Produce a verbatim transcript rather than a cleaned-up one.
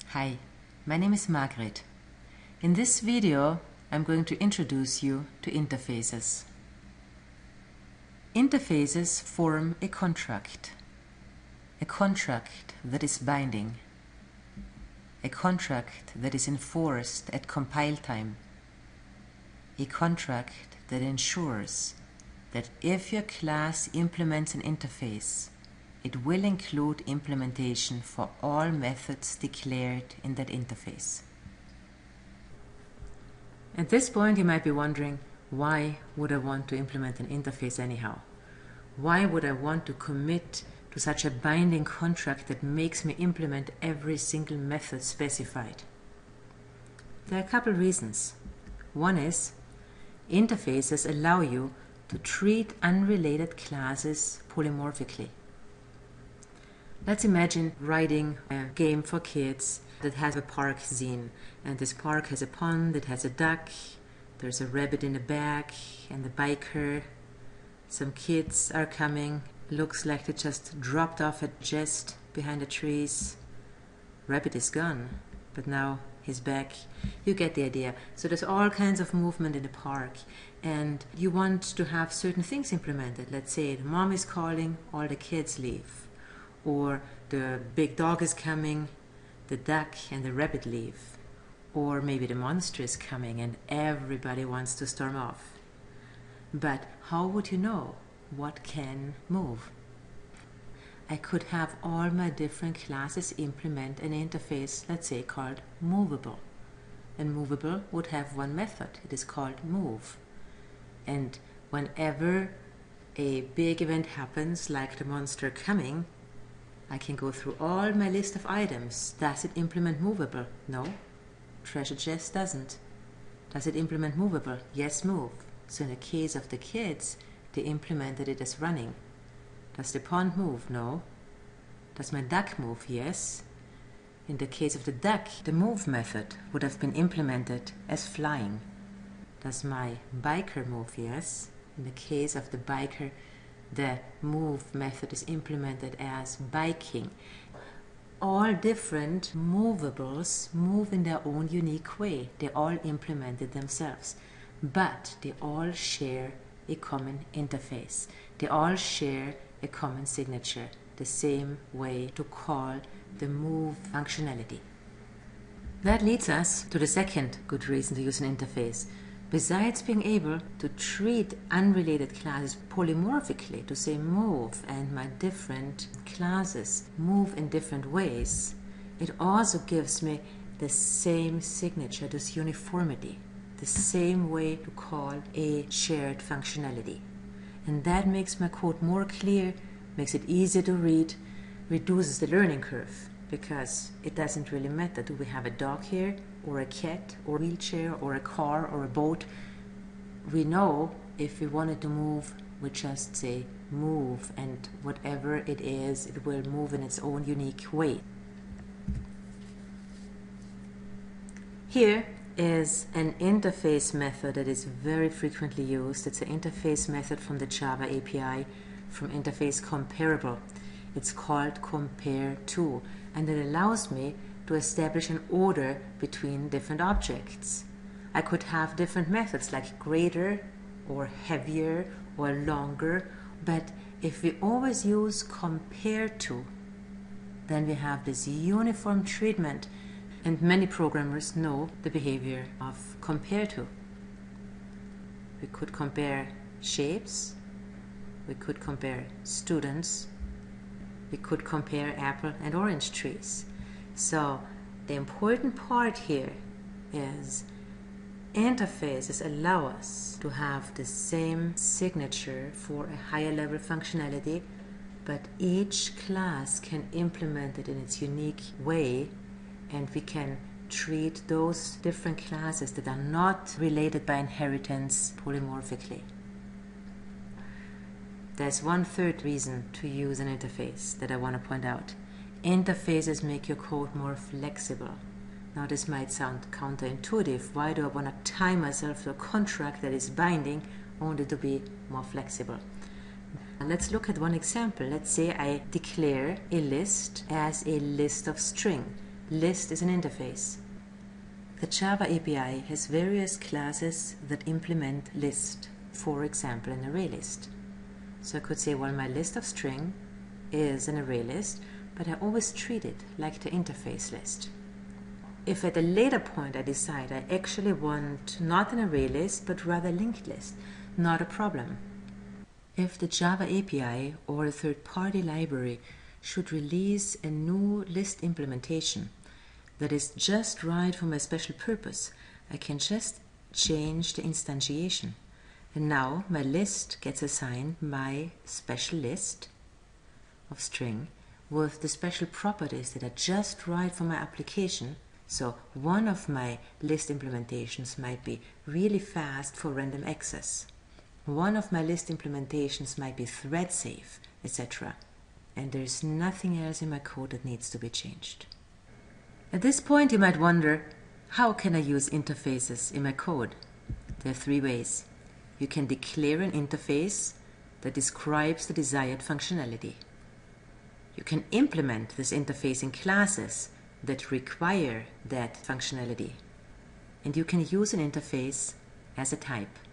Hi, my name is Margret. In this video, I'm going to introduce you to interfaces. Interfaces form a contract, a contract that is binding, a contract that is enforced at compile time, a contract that ensures that if your class implements an interface, it will include implementation for all methods declared in that interface. At this point, you might be wondering, why would I want to implement an interface anyhow? Why would I want to commit to such a binding contract that makes me implement every single method specified? There are a couple reasons. One is, interfaces allow you to treat unrelated classes polymorphically. Let's imagine writing a game for kids that has a park scene, and this park has a pond, it has a duck, there's a rabbit in the back, and the biker. Some kids are coming, looks like they just dropped off a chest behind the trees. Rabbit is gone, but now he's back. You get the idea. So there's all kinds of movement in the park, and you want to have certain things implemented. Let's say the mom is calling, all the kids leave. Or the big dog is coming, the duck and the rabbit leave. Or maybe the monster is coming and everybody wants to storm off. But how would you know what can move? I could have all my different classes implement an interface, let's say, called movable. And movable would have one method. It is called move. And whenever a big event happens, like the monster coming, I can go through all my list of items. Does it implement movable? No. Treasure chest doesn't. Does it implement movable? Yes, move. So in the case of the kids, they implemented it as running. Does the pond move? No. Does my duck move? Yes. In the case of the duck, the move method would have been implemented as flying. Does my biker move? Yes. In the case of the biker, the move method is implemented as biking. All different movables move in their own unique way. They all implemented themselves, but they all share a common interface. They all share a common signature, the same way to call the move functionality. That leads us to the second good reason to use an interface. Besides being able to treat unrelated classes polymorphically, to say move and my different classes move in different ways, it also gives me the same signature, this uniformity, the same way to call a shared functionality. And that makes my code more clear, makes it easier to read, reduces the learning curve, because it doesn't really matter. Do we have a dog here, or a cat, or a wheelchair, or a car, or a boat? We know if we wanted to move, we just say move, and whatever it is, it will move in its own unique way. Here is an interface method that is very frequently used. It's an interface method from the Java A P I, from interface comparable. It's called compare to, and it allows me to establish an order between different objects. I could have different methods like greater or heavier or longer, but if we always use compare to, then we have this uniform treatment, and many programmers know the behavior of compare to. We could compare shapes, we could compare students, we could compare apple and orange trees. So the important part here is interfaces allow us to have the same signature for a higher level functionality, but each class can implement it in its unique way, and we can treat those different classes that are not related by inheritance polymorphically. There's one third reason to use an interface that I want to point out. Interfaces make your code more flexible. Now this might sound counterintuitive. Why do I want to tie myself to a contract that is binding only to be more flexible? Let's look at one example. Let's say I declare a list as a list of string. list is an interface. The Java A P I has various classes that implement list, for example an array list. So I could say, well, my list of string is an array list, but I always treat it like the interface list. If at a later point I decide I actually want not an array list, but rather a linked list, not a problem. If the Java A P I or a third-party library should release a new list implementation that is just right for my special purpose, I can just change the instantiation. And now my list gets assigned my special list of string with the special properties that are just right for my application. So one of my list implementations might be really fast for random access. One of my list implementations might be thread safe, et cetera. And there's nothing else in my code that needs to be changed. At this point you might wonder, how can I use interfaces in my code? There are three ways. You can declare an interface that describes the desired functionality. You can implement this interface in classes that require that functionality. And you can use an interface as a type.